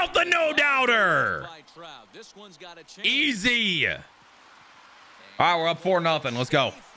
Trout, the no-doubter. Easy. All right, we're up 4-0. Let's go.